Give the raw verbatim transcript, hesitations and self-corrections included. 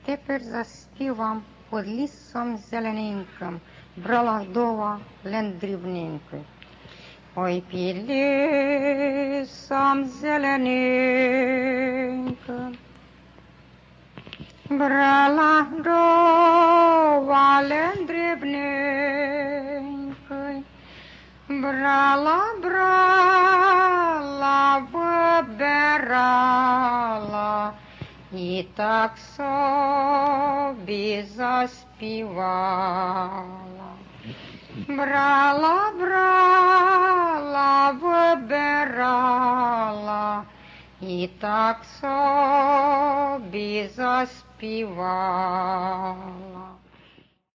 тепер заспівам під лісом зелененьким, брала вдова лен дрібненький. Ой, під лісом зелененьким, брала вдова лен дрібненький, брала, брала, вибирала, і так собі заспівала. Брала, брала, вибирала, і так собі заспівала.